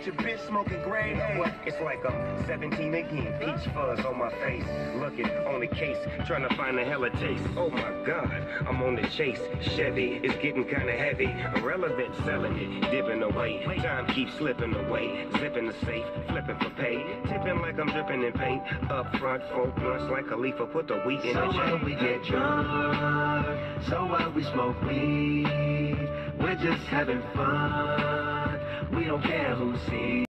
got your bitch smoking gray. You know what? It's like I'm 17 again. Peach fuzz on my face. Looking on the case, trying to find a hella taste. Oh my God, I'm on the chase. Chevy is getting kinda heavy. Irrelevant, selling it, dipping away. Time keeps slipping away. Zipping the safe, flipping for pay. Tipping like I'm dripping in paint. Up front, 4 blunts like a leaf. Put the wheat in the So chain. when we get drunk, so while we smoke weed, we're just having fun. We don't care who sees.